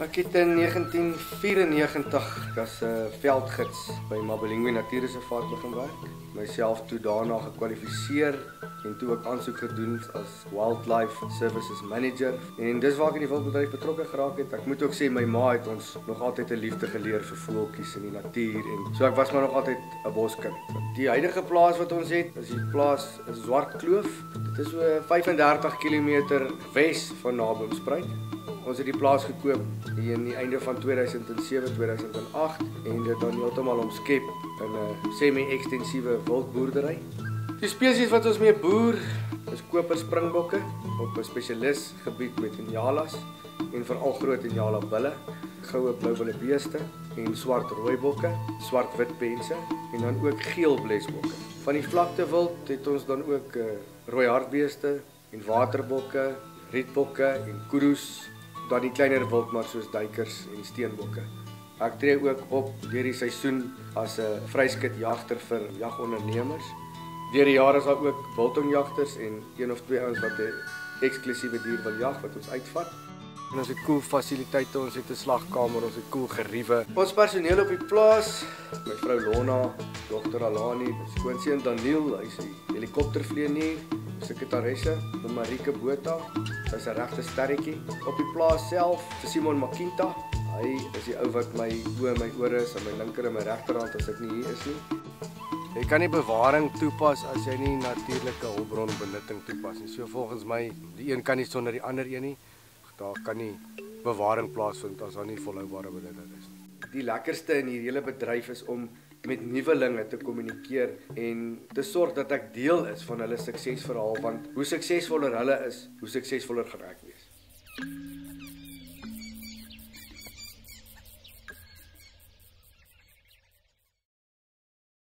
Ek het in 1994 as 'n veldgids by Mabelingwe Natuurreservaat begin werk. Myself toe daarna gekwalifiseer en toe ook aansoek gedoen as Wildlife Services Manager. En dis waar ek in die wildbedryf betrokke geraak het. Ek moet ook sê my ma het ons nog altyd 'n liefde geleer vir voeltjies in die natuur en so ek was maar nog altyd 'n boskind. Die huidige plaas wat ons het, is die plaas Swart Kloof. Dit is so 35 km wes van Naboomspruit. Ons het die plaas gekoop hier in die einde van 2007-2008 en dit dan heeltemal omskep in 'n semi-ekstensiewe wildboerdery. Die spesies wat ons mee boer is koper springbokke op 'n spesialisgebied met injalas en veral groot injala bulle, goue blou beeste en swart rooi bokke, swart wit pense en dan ook geel blesbokke. Van die vlaktewild het ons dan ook rooi hartbeeste en waterbokke, rietbokke en kudu's. Dan die kleiner wildmar soos duikers en steenbokke. Ek tree ook op deur die seisoen as 'n vryskutjagter vir jagondernemers. Deur die jare is daar ook biltongjagters en een of twee ouens wat 'n eksklusiewe dier wil jag wat ons uitvat. En ons het cool fasiliteite, ons het 'n slagkamer, ons het cool geriewe. Ons personeel op die plaas, my vrou Lona, dogter Alani, my skoonseun Daniel, hy's 'n helikoptervlieënier, sekretaresse, Marike Botha, sy's 'n regte sterretjie. Op die plaas self, Simon Makinta, hy is die ou wat my oë, my ore is aan my linker en my regterhand as ek nie hier is nie. Jy kan nie bewaring toepas as jy nie natuurlike hulpbronbenutting toepas nie. So volgens my, die een kan nie sonder die ander een nie. Daar kan nie bewaring plaasvind as daar nie volhoubare benutting is nie. Die lekkerste in hierdie hele bedryf is om met nuwelinge te kommunikeer en te sorg dat ek deel is van hulle suksesverhaal, want hoe suksesvoller hulle is, hoe suksesvoller gaan ek wees.